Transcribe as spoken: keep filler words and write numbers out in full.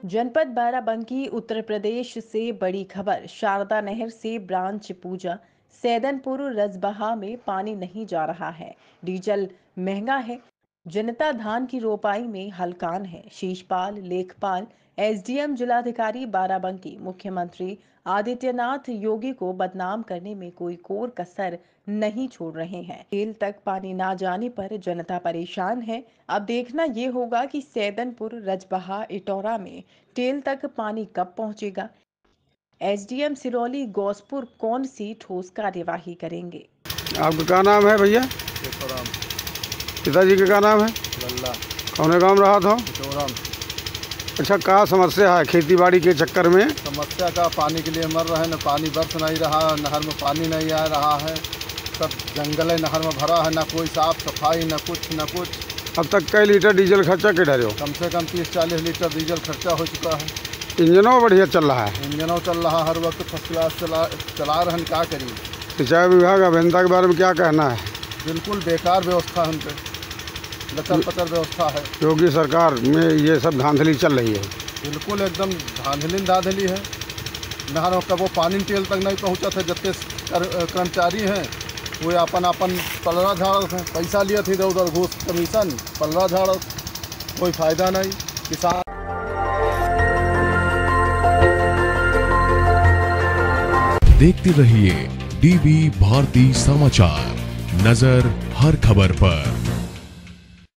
जनपद बाराबंकी उत्तर प्रदेश से बड़ी खबर। शारदा नहर से ब्रांच पूजा सैदनपुर रजबहा में पानी नहीं जा रहा है। डीजल महंगा है। जनता धान की रोपाई में हलकान है। शीशपाल लेखपाल एसडीएम जिलाधिकारी बाराबंकी मुख्यमंत्री आदित्यनाथ योगी को बदनाम करने में कोई कोर कसर नहीं छोड़ रहे हैं। तेल तक पानी ना जाने पर जनता परेशान है। अब देखना ये होगा कि सैदनपुर रजबहा इटौरा में टेल तक पानी कब पहुंचेगा। एसडीएम सिरौली गौसपुर कौन सी ठोस कार्यवाही करेंगे। आपका क्या नाम है भैया? पिताजी का क्या नाम है? लल्ला। कौन गांव रहा था? अच्छा, क्या समस्या है खेती बाड़ी के चक्कर में? समस्या का पानी के लिए मर रहे हैं, न पानी बरस नहीं रहा, नहर में पानी नहीं आ रहा है, सब जंगल है नहर में भरा है, ना कोई साफ सफाई, न कुछ न कुछ। अब तक कई लीटर डीजल खर्चा के डरे हो? कम से कम तीस चालीस लीटर डीजल खर्चा हो चुका है। इंजनों बढ़िया चल रहा है? इंजनों चल रहा, हर वक्त फर्स्ट क्लास चला चला रहे हैं, क्या करिए। सिंचाई विभाग अभियंता के बारे में क्या कहना है? बिल्कुल बेकार व्यवस्था है, उनके लचर पचर व्यवस्था है। योगी सरकार में ये सब धांधली चल रही है। बिल्कुल एकदम धांधली धांधली है। नहरों का वो पानी टेल तक नहीं पहुँचा था। जितने कर्मचारी हैं वो अपन अपन पलरा झाड़ हैं, पैसा लिया थे इधर उधर घूस कमीशन, पलरा झाड़, कोई फायदा नहीं। किसान देखते रहिए डीवी भारती समाचार, नजर हर खबर पर।